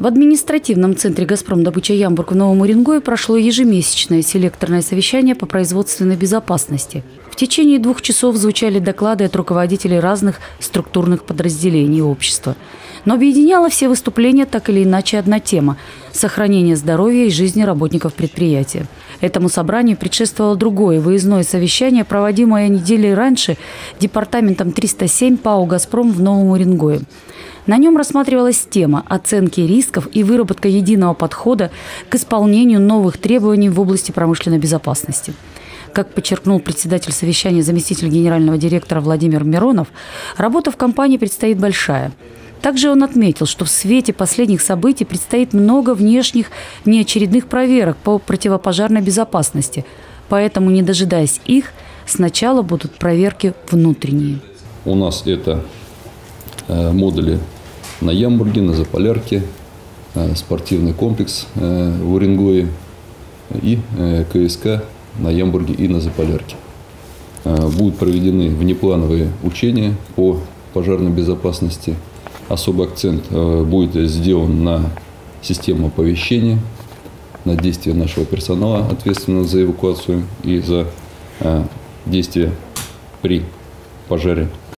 В административном центре «Газпром-добыча Ямбург» в Новом Уренгое прошло ежемесячное селекторное совещание по производственной безопасности. В течение 2 часов звучали доклады от руководителей разных структурных подразделений общества. Но объединяла все выступления так или иначе одна тема – сохранение здоровья и жизни работников предприятия. Этому собранию предшествовало другое выездное совещание, проводимое недели раньше департаментом 307 ПАО «Газпром» в Новом Уренгое. На нем рассматривалась тема оценки рисков и выработка единого подхода к исполнению новых требований в области промышленной безопасности. Как подчеркнул председатель совещания, заместитель генерального директора Владимир Миронов, работа в компании предстоит большая. Также он отметил, что в свете последних событий предстоит много внешних внеочередных проверок по противопожарной безопасности. Поэтому, не дожидаясь их, сначала будут проверки внутренние. У нас это модули на Ямбурге, на Заполярке, спортивный комплекс в Уренгое и КСК на Ямбурге и на Заполярке. Будут проведены внеплановые учения по пожарной безопасности. Особый акцент будет сделан на систему оповещения, на действия нашего персонала, ответственного за эвакуацию и за действия при пожаре.